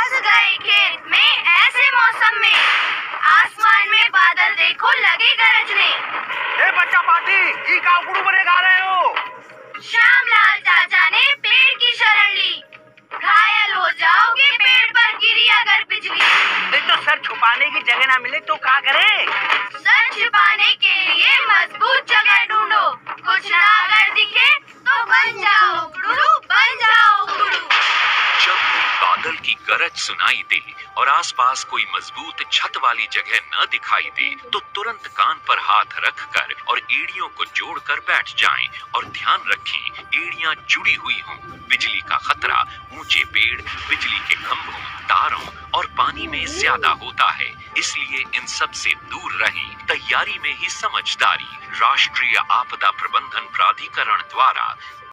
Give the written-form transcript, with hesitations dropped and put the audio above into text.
फंस गए खेत में ऐसे मौसम में, आसमान में बादल देखो लगे गरजने। ए बच्चा पार्टी, ई का गुरु बने गा रहे हो? श्यामलाल चाचा ने पेड़ की शरण ली, घायल हो जाओगे पेड़ पर गिरी अगर बिजली। नहीं तो सर छुपाने की जगह ना मिले तो क्या करे? सर छिपाने के लिए मजबूत जगह ढूंढो, कुछ ना अगर दिखे तो बन जाओ गुरु, बन जाओ गुरु। जब भी बादल की गरज सुनाई दे और आसपास कोई मजबूत छत वाली जगह न दिखाई दे तो तुरंत कान पर हाथ रखकर और एड़ियों को जोड़कर बैठ जाएं और ध्यान रखें एड़ियां जुड़ी हुई हों। बिजली का खतरा ऊंचे पेड़, बिजली के खंभों, तारों और पानी में ज्यादा होता है, इसलिए इन सब से दूर रहें। तैयारी में ही समझदारी। राष्ट्रीय आपदा प्रबंधन प्राधिकरण द्वारा